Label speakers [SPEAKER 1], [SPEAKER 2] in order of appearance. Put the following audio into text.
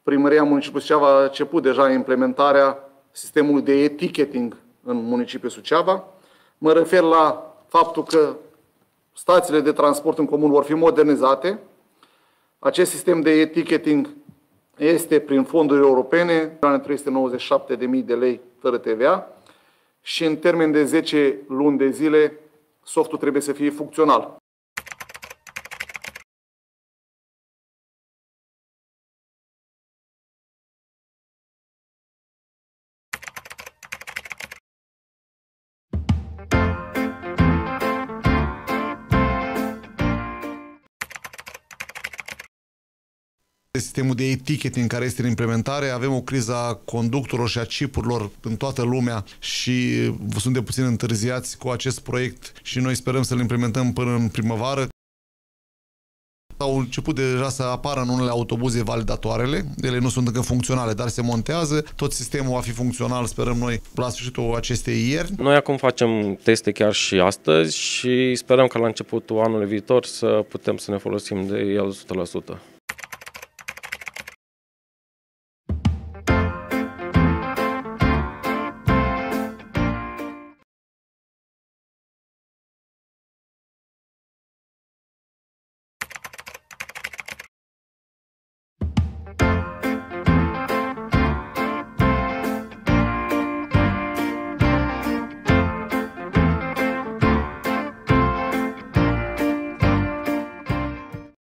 [SPEAKER 1] Primăria Municipiului Suceava a început deja implementarea sistemului de e-ticketing în municipiul Suceava. Mă refer la faptul că stațiile de transport în comun vor fi modernizate. Acest sistem de e-ticketing este prin fonduri europene, 397.000 de lei fără TVA și în termen de 10 luni de zile softul trebuie să fie funcțional.
[SPEAKER 2] Sistemul de e-ticketing care este în implementare, avem o criză a conductorilor și a chipurilor în toată lumea și suntem puțin întârziați cu acest proiect și noi sperăm să-l implementăm până în primăvară. Au început deja să apară în unele autobuze validatoarele, ele nu sunt încă funcționale, dar se montează, tot sistemul va fi funcțional, sperăm noi, la sfârșitul acestei ieri.
[SPEAKER 3] Noi acum facem teste chiar și astăzi și sperăm că la începutul anului viitor să putem să ne folosim de el 100%.